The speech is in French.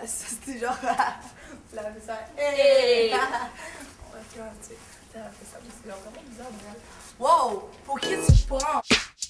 c'était genre. Elle avait fait ça. Hey! Ouais, tu vois, tu sais, elle a fait ça, mais c'est vraiment bizarre. Wow! Pour qui tu prends?